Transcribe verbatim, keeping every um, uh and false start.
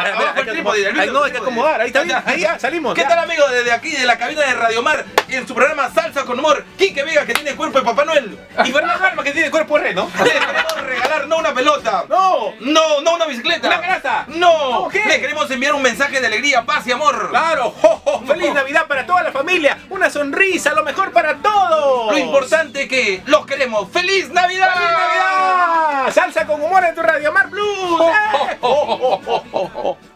abajo el trípode. Ahí no, hay que acomodar. Ahí está bien. Ahí ya, salimos. ¿Qué tal, amigos? Desde aquí, de la cabina de Radio Mar, en su programa Salsa con Humor, Quique Vega, que tiene cuerpo de Papá Noel. Y Fernando Alma, que tiene cuerpo de reno. Le queremos regalar no una pelota. No. No, no una bicicleta. Una grasa. No. No, ¿qué? Le queremos enviar un mensaje de alegría, paz y amor. Claro. Jo, jo, ¡feliz Navidad para toda la familia! ¡Una sonrisa! ¡Lo mejor para todos! Lo importante es que los queremos. ¡Feliz Navidad! ¡Feliz Navidad! ¡Salsa con humor en tu Radio Mar Blues! Oh, oh, oh, oh, oh, oh.